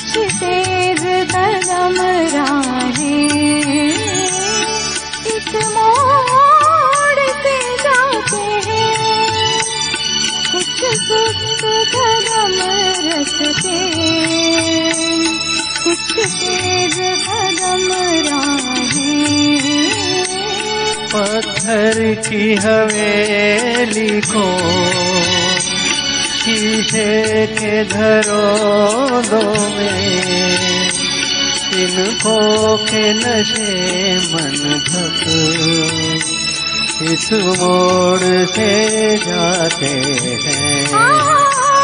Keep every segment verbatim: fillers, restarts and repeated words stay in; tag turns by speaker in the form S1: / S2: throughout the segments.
S1: कुछ तेज कदम राहें इस मोड़ से जाते हैं, कुछ सुस्त कदम रखते, कुछ तेज कदम राहें।
S2: पत्थर की हवेली को शीशे के धरों में, इनको के नशे मन थक इस मोड़ से जाते हैं।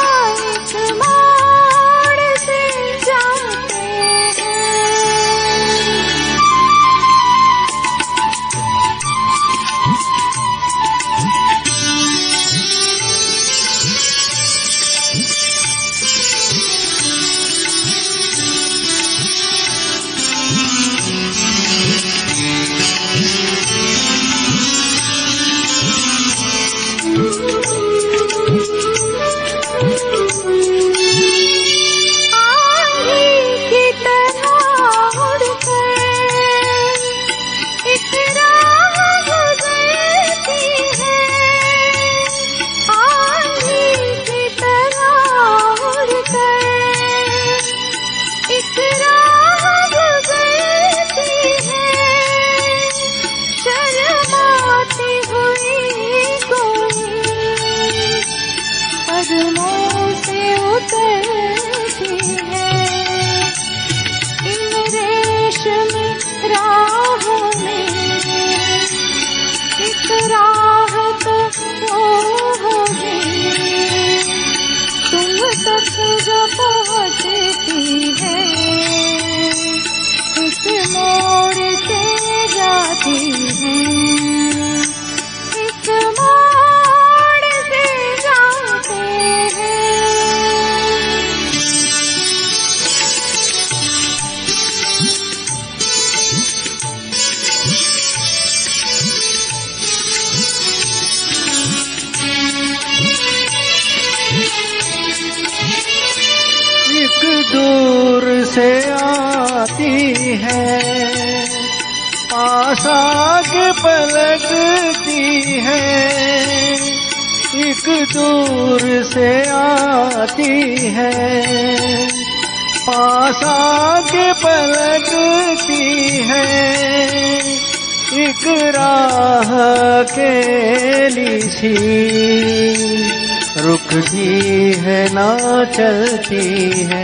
S2: दूर से आती है, पास आके पलटती है। एक दूर से आती है, पास आके पलटती है। एक राह अकेली सी रुकती है ना चलती है।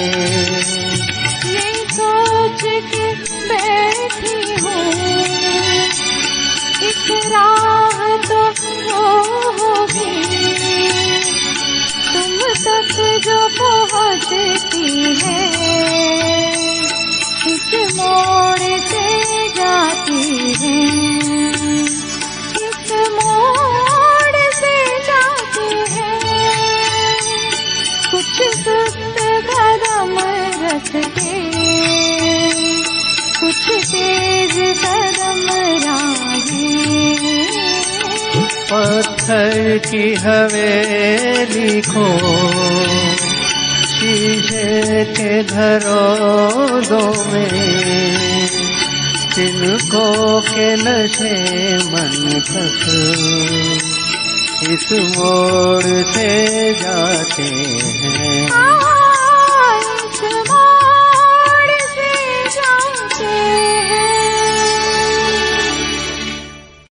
S1: ये सोच के बैठी हूँ इस राह तो वो होगी तुम तक जो पहुँचती है। इस मोड़ से जाती है, इस मोड़ से जाती है। कुछ सुस्त कदम रखते, कुछ तेज कदम राहें।
S2: पत्थर की हवेली को शीशे के धरों में, तिनको के नशे मन तक इस मोड़ से जाते हैं।